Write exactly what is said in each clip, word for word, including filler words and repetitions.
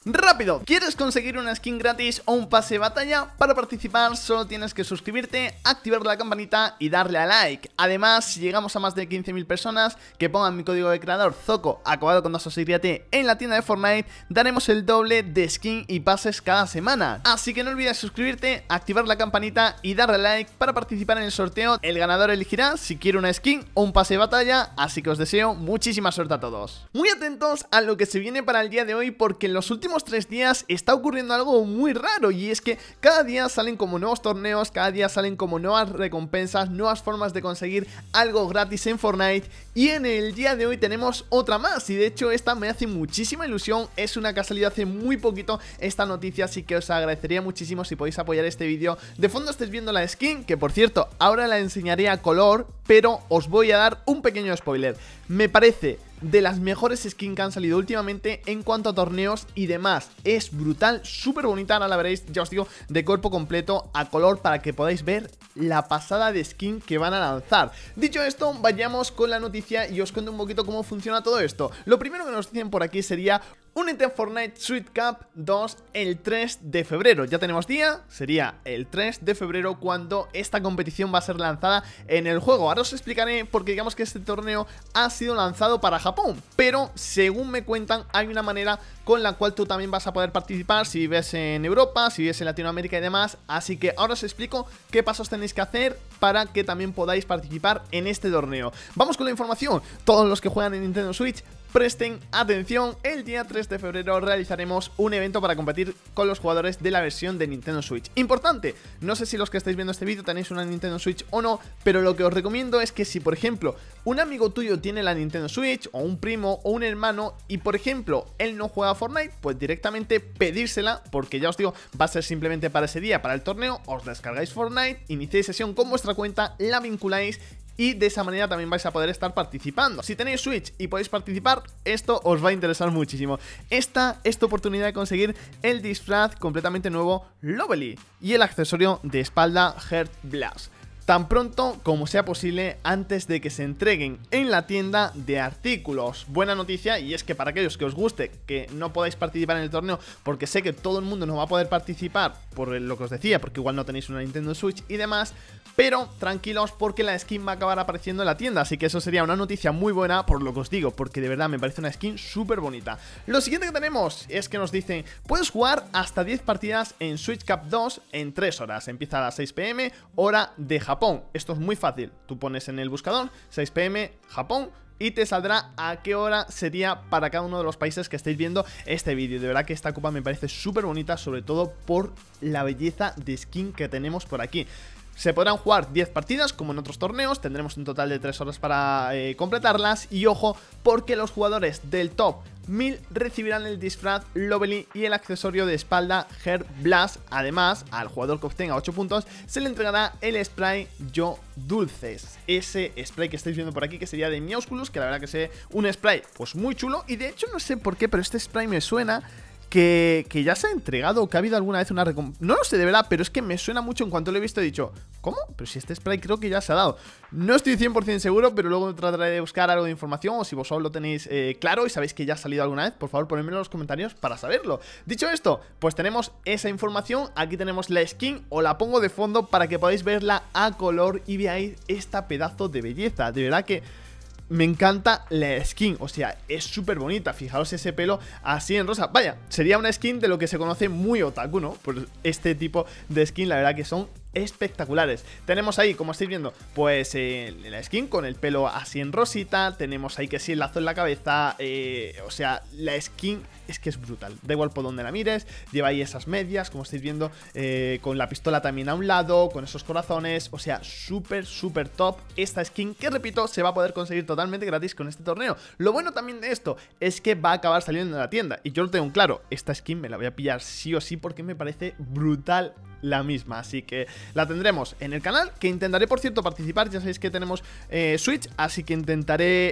Rápido, ¿quieres conseguir una skin gratis o un pase de batalla? Para participar solo tienes que suscribirte, activar la campanita y darle a like. Además, si llegamos a más de quince mil personas que pongan mi código de creador Zoco acabado con dos T en la tienda de Fortnite, daremos el doble de skin y pases cada semana. Así que no olvides suscribirte, activar la campanita y darle a like para participar en el sorteo. El ganador elegirá si quiere una skin o un pase de batalla, así que os deseo muchísima suerte a todos. Muy atentos a lo que se viene para el día de hoy, porque en los últimos tres días está ocurriendo algo muy raro, y es que cada día salen como nuevos torneos, cada día salen como nuevas recompensas, nuevas formas de conseguir algo gratis en Fortnite, y en el día de hoy tenemos otra más, y de hecho esta me hace muchísima ilusión. Es una que ha salido hace muy poquito esta noticia, así que os agradecería muchísimo si podéis apoyar este vídeo. De fondo estáis viendo la skin, que por cierto ahora la enseñaré a color, pero os voy a dar un pequeño spoiler. Me parece de las mejores skins que han salido últimamente en cuanto a torneos y demás. Es brutal, súper bonita, ahora la veréis, ya os digo, de cuerpo completo a color para que podáis ver la pasada de skin que van a lanzar. Dicho esto, vayamos con la noticia y os cuento un poquito cómo funciona todo esto. Lo primero que nos dicen por aquí sería: únete a Fortnite Sweet Cup dos el tres de febrero. Ya tenemos día, sería el tres de febrero cuando esta competición va a ser lanzada en el juego. Ahora os explicaré, porque digamos que este torneo ha sido lanzado para Japón, pero según me cuentan hay una manera con la cual tú también vas a poder participar si vives en Europa, si vives en Latinoamérica y demás. Así que ahora os explico qué pasos tenéis que hacer para que también podáis participar en este torneo. Vamos con la información. Todos los que juegan en Nintendo Switch, presten atención, el día tres de febrero realizaremos un evento para competir con los jugadores de la versión de Nintendo Switch. Importante, no sé si los que estáis viendo este vídeo tenéis una Nintendo Switch o no, pero lo que os recomiendo es que si por ejemplo un amigo tuyo tiene la Nintendo Switch, o un primo o un hermano, y por ejemplo él no juega a Fortnite, pues directamente pedírsela, porque ya os digo, va a ser simplemente para ese día, para el torneo. Os descargáis Fortnite, iniciáis sesión con vuestra cuenta, la vinculáis y de esa manera también vais a poder estar participando. Si tenéis Switch y podéis participar, esto os va a interesar muchísimo. Esta es tu oportunidad de conseguir el disfraz completamente nuevo Lovely y el accesorio de espalda Heart Blast tan pronto como sea posible, antes de que se entreguen en la tienda de artículos. Buena noticia, y es que para aquellos que os guste que no podáis participar en el torneo, porque sé que todo el mundo no va a poder participar por lo que os decía, porque igual no tenéis una Nintendo Switch y demás, pero tranquilos porque la skin va a acabar apareciendo en la tienda, así que eso sería una noticia muy buena, por lo que os digo, porque de verdad me parece una skin súper bonita. Lo siguiente que tenemos es que nos dicen: puedes jugar hasta diez partidas en Switch Cup dos en tres horas, empieza a las seis pe eme, hora de Japón. Esto es muy fácil, tú pones en el buscador seis pe eme Japón y te saldrá a qué hora sería para cada uno de los países que estáis viendo este vídeo. De verdad que esta copa me parece súper bonita, sobre todo por la belleza de skin que tenemos por aquí. Se podrán jugar diez partidas como en otros torneos, tendremos un total de tres horas para eh, completarlas. Y ojo, porque los jugadores del top mil recibirán el disfraz Lovely y el accesorio de espalda Heart Blast. Además, al jugador que obtenga ocho puntos se le entregará el spray Yo Dulces, ese spray que estáis viendo por aquí, que sería de Meowsculus, que la verdad que es un spray pues muy chulo. Y de hecho no sé por qué, pero este spray me suena Que, que ya se ha entregado, o que ha habido alguna vez una recompensa. No lo sé de verdad, pero es que me suena mucho. En cuanto lo he visto he dicho, ¿cómo? Pero si este spray creo que ya se ha dado. No estoy cien por cien seguro, pero luego trataré de buscar algo de información, o si vosotros lo tenéis eh, claro y sabéis que ya ha salido alguna vez, por favor ponedmelo en los comentarios para saberlo. Dicho esto, pues tenemos esa información. Aquí tenemos la skin, o la pongo de fondo para que podáis verla a color y veáis esta pedazo de belleza. De verdad que me encanta la skin, o sea, es súper bonita. Fijaos ese pelo así en rosa. Vaya, sería una skin de lo que se conoce muy otaku, ¿no? Pues este tipo de skin, la verdad que son espectaculares. Tenemos ahí, como estáis viendo, pues eh, la skin con el pelo así en rosita. Tenemos ahí que sí, el lazo en la cabeza, eh, o sea, la skin es que es brutal, da igual por donde la mires. Lleva ahí esas medias, como estáis viendo, eh, con la pistola también a un lado, con esos corazones, o sea, súper, súper top esta skin, que repito, se va a poder conseguir totalmente gratis con este torneo. Lo bueno también de esto es que va a acabar saliendo en la tienda, y yo lo tengo claro, esta skin me la voy a pillar sí o sí, porque me parece brutal la misma, así que la tendremos en el canal, que intentaré por cierto participar. Ya sabéis que tenemos eh, Switch, así que intentaré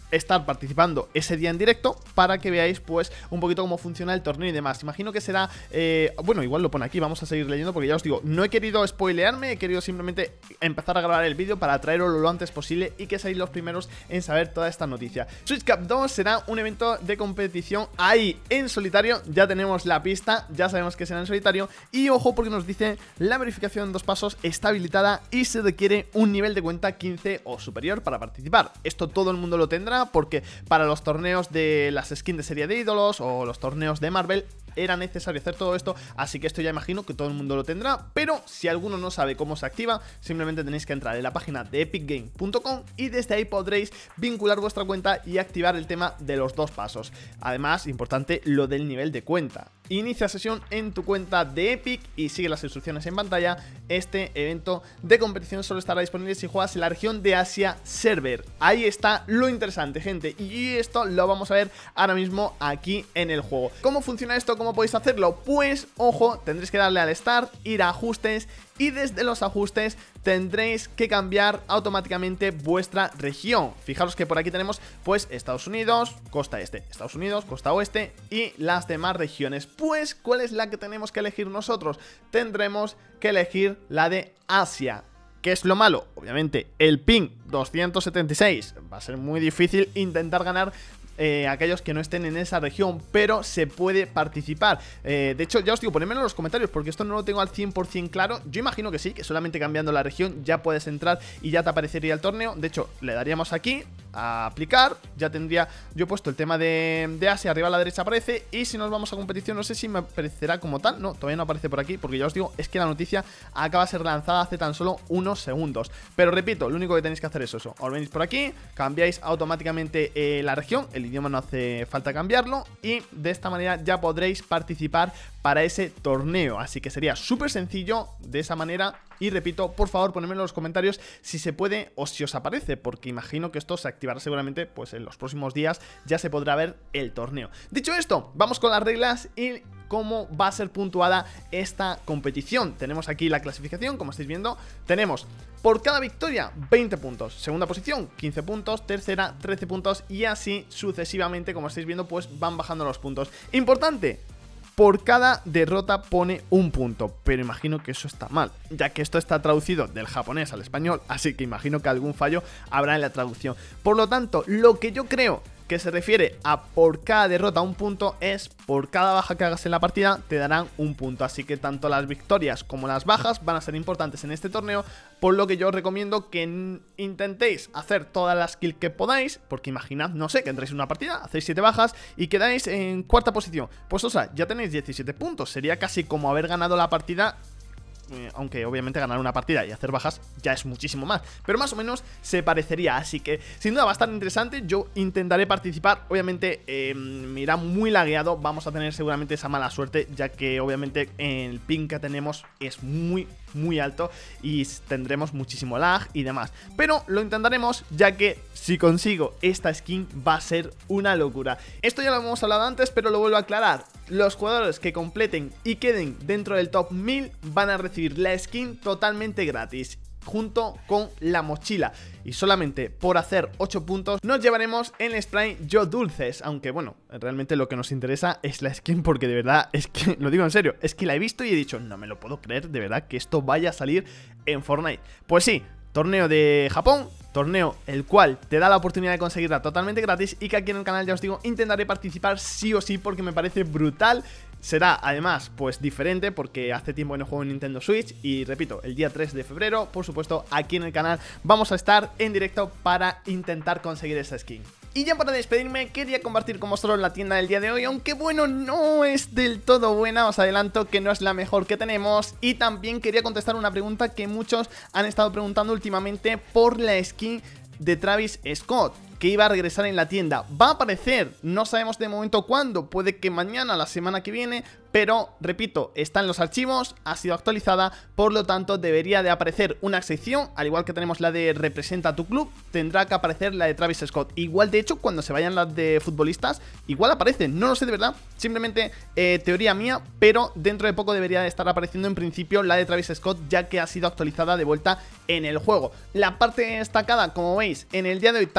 estar participando ese día en directo para que veáis pues un poquito cómo funciona el torneo y demás. Imagino que será, eh, bueno, igual lo pone aquí, vamos a seguir leyendo porque ya os digo, no he querido spoilearme, he querido simplemente empezar a grabar el vídeo para traeroslo lo antes posible y que seáis los primeros en saber toda esta noticia. Switch Cup dos será un evento de competición ahí en solitario, ya tenemos la pista, ya sabemos que será en solitario y ojo porque nos dice la verificación en dos pasos está habilitada y se requiere un nivel de cuenta quince o superior para participar. Esto todo el mundo lo tendrá porque para los torneos de las skins de serie de ídolos o los torneos de Marvel era necesario hacer todo esto, así que esto ya imagino que todo el mundo lo tendrá, pero si alguno no sabe cómo se activa, simplemente tenéis que entrar en la página de epic game punto com y desde ahí podréis vincular vuestra cuenta y activar el tema de los dos pasos. Además, importante lo del nivel de cuenta. Inicia sesión en tu cuenta de Epic y sigue las instrucciones en pantalla. Este evento de competición solo estará disponible si juegas en la región de Asia Server. Ahí está lo interesante, gente, y esto lo vamos a ver ahora mismo aquí en el juego. ¿Cómo funciona esto? ¿Cómo podéis hacerlo? Pues, ojo, tendréis que darle al Start, ir a Ajustes y desde los ajustes tendréis que cambiar automáticamente vuestra región. Fijaros que por aquí tenemos pues Estados Unidos, costa este, Estados Unidos, costa oeste y las demás regiones. Pues, ¿cuál es la que tenemos que elegir nosotros? Tendremos que elegir la de Asia. ¿Qué es lo malo? Obviamente el ping doscientos setenta y seis. Va a ser muy difícil intentar ganar Eh, aquellos que no estén en esa región, pero se puede participar. eh, De hecho, ya os digo, ponedmelo en los comentarios porque esto no lo tengo al cien por cien claro. Yo imagino que sí, que solamente cambiando la región ya puedes entrar y ya te aparecería el torneo. De hecho, le daríamos aquí a aplicar, ya tendría yo he puesto el tema de, de Asia, arriba a la derecha aparece. Y si nos vamos a competición, no sé si me aparecerá como tal. No, todavía no aparece por aquí porque ya os digo, es que la noticia acaba de ser lanzada hace tan solo unos segundos. Pero repito, lo único que tenéis que hacer es eso: os venís por aquí, cambiáis automáticamente eh, la región, el idioma no hace falta cambiarlo y de esta manera ya podréis participar para ese torneo. Así que sería súper sencillo de esa manera. Y repito, por favor, ponedmelo en los comentarios si se puede o si os aparece, porque imagino que esto se activará seguramente pues en los próximos días, ya se podrá ver el torneo. Dicho esto, vamos con las reglas y cómo va a ser puntuada esta competición. Tenemos aquí la clasificación, como estáis viendo. Tenemos por cada victoria veinte puntos, segunda posición quince puntos, tercera trece puntos y así sucesivamente. Como estáis viendo, pues van bajando los puntos. Importante, por cada derrota pone un punto, pero imagino que eso está mal, ya que esto está traducido del japonés al español, así que imagino que algún fallo habrá en la traducción. Por lo tanto, lo que yo creo que se refiere a por cada derrota un punto es por cada baja que hagas en la partida te darán un punto, así que tanto las victorias como las bajas van a ser importantes en este torneo, por lo que yo os recomiendo que intentéis hacer todas las kills que podáis, porque imaginad, no sé, que entréis en una partida, hacéis siete bajas y quedáis en cuarta posición, pues o sea, ya tenéis diecisiete puntos, sería casi como haber ganado la partida. Eh, aunque obviamente ganar una partida y hacer bajas ya es muchísimo más, pero más o menos se parecería, así que sin duda va a estar interesante. Yo intentaré participar, obviamente eh, me irá muy lagueado, vamos a tener seguramente esa mala suerte, ya que obviamente el ping que tenemos es muy muy alto y tendremos muchísimo lag y demás, pero lo intentaremos, ya que si consigo esta skin va a ser una locura. Esto ya lo hemos hablado antes, pero lo vuelvo a aclarar: los jugadores que completen y queden dentro del top mil van a recibir la skin totalmente gratis, junto con la mochila, y solamente por hacer ocho puntos nos llevaremos el spray Yo Dulces, aunque bueno, realmente lo que nos interesa es la skin, porque de verdad, es que, lo digo en serio, es que la he visto y he dicho, no me lo puedo creer, de verdad, que esto vaya a salir en Fortnite. Pues sí, torneo de Japón, torneo el cual te da la oportunidad de conseguirla totalmente gratis y que aquí en el canal, ya os digo, intentaré participar sí o sí porque me parece brutal. Será además pues diferente porque hace tiempo que no juego en Nintendo Switch y repito, el día tres de febrero, por supuesto, aquí en el canal vamos a estar en directo para intentar conseguir esa skin. Y ya para despedirme, quería compartir con vosotros la tienda del día de hoy, aunque bueno, no es del todo buena, os adelanto que no es la mejor que tenemos. Y también quería contestar una pregunta que muchos han estado preguntando últimamente por la skin de Travis Scott, que iba a regresar en la tienda. Va a aparecer, no sabemos de momento cuándo, puede que mañana, la semana que viene, pero repito, está en los archivos, ha sido actualizada, por lo tanto debería de aparecer una sección, al igual que tenemos la de representa tu club, tendrá que aparecer la de Travis Scott. Igual de hecho cuando se vayan las de futbolistas, igual aparecen, no lo sé de verdad, simplemente eh, teoría mía, pero dentro de poco debería de estar apareciendo en principio la de Travis Scott, ya que ha sido actualizada de vuelta en el juego. La parte destacada, como veis, en el día de hoy tampoco es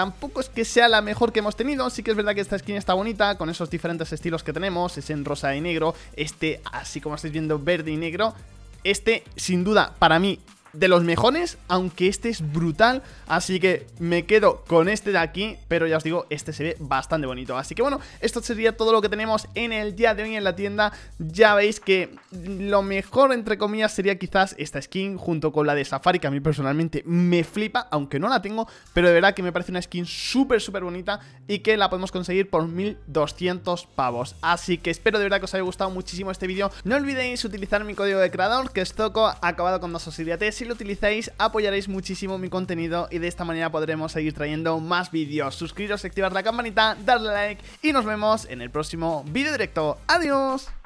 es que sea la mejor que hemos tenido. Sí que es verdad que esta skin está bonita, con esos diferentes estilos que tenemos, es en rosa y negro, este así como estáis viendo verde y negro. Este sin duda para mí de los mejores, aunque este es brutal, así que me quedo con este de aquí, pero ya os digo, este se ve bastante bonito. Así que bueno, esto sería todo lo que tenemos en el día de hoy en la tienda. Ya veis que lo mejor, entre comillas, sería quizás esta skin junto con la de Safari, que a mí personalmente me flipa, aunque no la tengo, pero de verdad que me parece una skin súper, súper bonita y que la podemos conseguir por mil doscientos pavos. Así que espero de verdad que os haya gustado muchísimo este vídeo. No olvidéis utilizar mi código de creador, que es Zoco, acabado con dos osiriate. Si lo utilizáis, apoyaréis muchísimo mi contenido y de esta manera podremos seguir trayendo más vídeos. Suscribiros, activar la campanita, darle like y nos vemos en el próximo vídeo directo. ¡Adiós!